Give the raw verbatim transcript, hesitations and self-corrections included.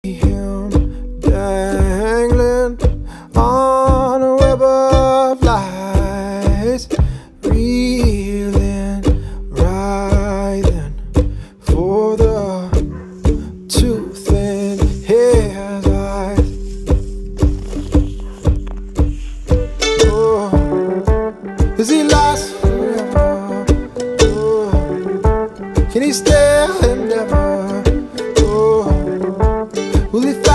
him dangling on a web of lies, reeling, writhing for the truth in his eyes. Oh, is he lost forever? Oh, can he still endeavor? Oh, will he find